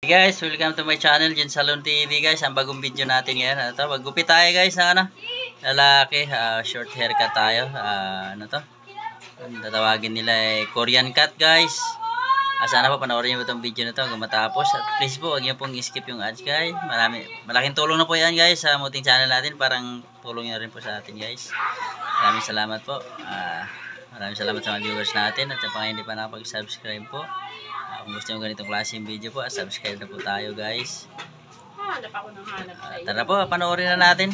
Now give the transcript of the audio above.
Hey guys, welcome to my channel, Jun Salon TV guys. Ang bagong video natin ngayon. Ano to? Maggupit tayo guys ng ano? Lalaki, short haircut tayo. Ano to? Ang tatawagin nila ay Korean cut guys. Sana po panoorin niyo itong video na to hanggang matapos. At please po, huwag niyo pong skip yung ads guys. Malaking tulong na po yan guys sa muting channel natin. Parang tulong na rin po sa atin guys. Maraming salamat po. Maraming salamat sa mga viewers natin. At sa mga hindi pa nakapag-subscribe po. Kung gusto nyo ganitong klaseng video po, subscribe na po tayo guys. Hanap ako ng hanap sa iyo. Tara po, panoorin na natin.